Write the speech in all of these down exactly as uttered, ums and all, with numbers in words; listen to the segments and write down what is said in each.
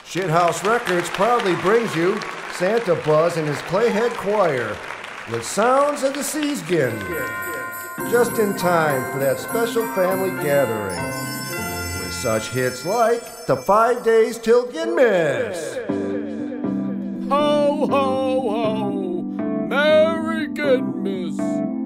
Shithouse Records proudly brings you Santa Buzz and his Clayhead Choir with sounds of the Seaskin. Just in time for that special family gathering with such hits like the Five Days Till Ginmas. Ho, ho, ho, Merry Ginmas.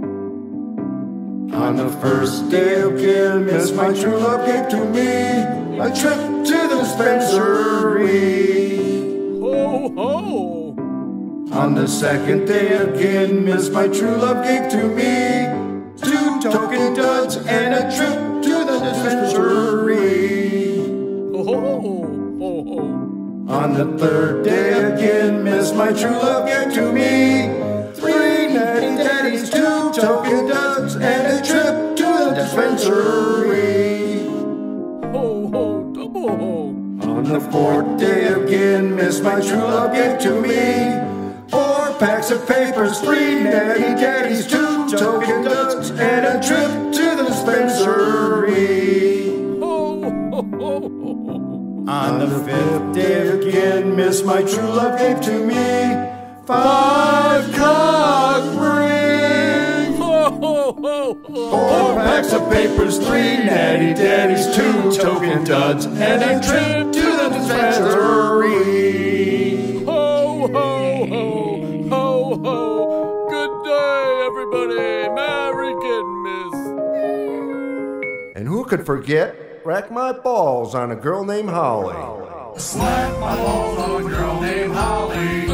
On the first day of Ginmas, my true love gave to me a trip to the dispensary. Ho, ho. On the second day of Ginmas, my true love gave to me two token duds and a trip to the dispensary. Ho, ho, ho, ho. On the third day of Ginmas, my true love gave to me three natty daddies, two token duds, and a trip to the dispensary. Ho, ho, double ho. On the fourth day of Ginmas, my true love gave to me four packs of papers, three natty daddies, two token duds, and a trip to the dispensary. Ho, ho, ho, ho. On the fifth day of Ginmas, my true love gave to me five cock rings, Ho, ho, ho, ho. four packs of papers, three natty daddies, two token duds, and a trip to the dispensary. Ho, ho, ho, ho, ho. Good day, everybody. Merry Ginmas. And who could forget Rack My Balls on a Girl Named Holly? Slap my balls on a girl named Holly.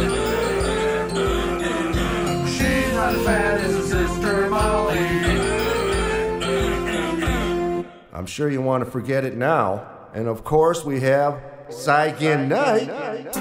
She's not as bad as her sister Molly. I'm sure you want to forget it now. And of course, we have Saigon Night.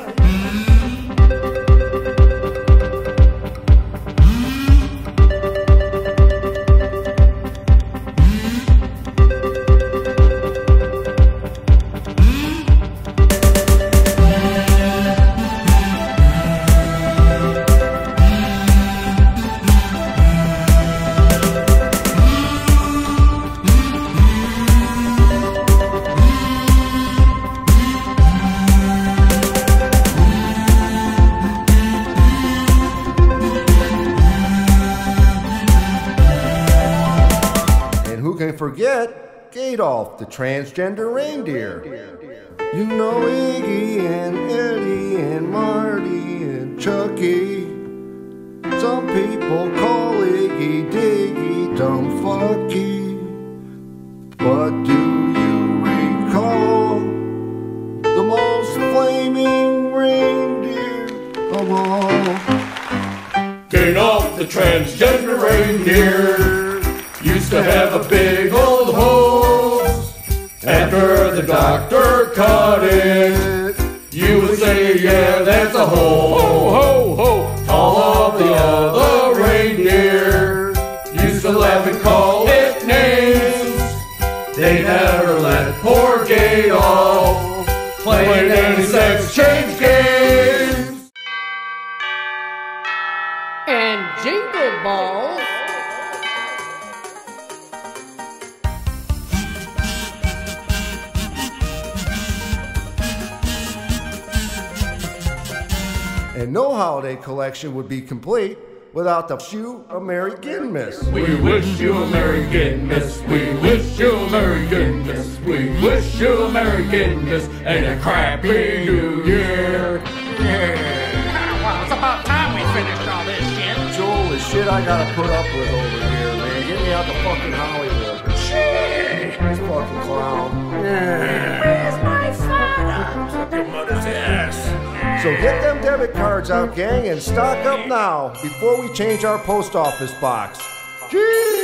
Can forget Gadolf, the transgender reindeer. You know Iggy and Eddie and Marty and Chucky. Some people call Iggy Diggy dumb fucky. But do you recall the most flaming reindeer of all? Gadolf, the transgender reindeer, used to have a big old hose. After the doctor cut it, you would say, yeah, that's a hole. Ho, ho, ho. All of the other reindeer used to laugh and call it names. They never let poor Gadolf play any sex change games. And Jingle Balls. And no holiday collection would be complete without the Shoe a Merry Ginmas. We wish you a Merry Ginmas. We wish you a Merry Ginmas. We wish you a Merry Ginmas and a crappy New Year. Yeah. Well, it's about time we finished all this shit. Joel, the shit I gotta put up with over here, man. Get me out to fucking Hollywood. Shit. This fucking clown. Where's my father? Up your mother's ass. So get them debit cards out, gang, and stock up now before we change our post office box. Cheers!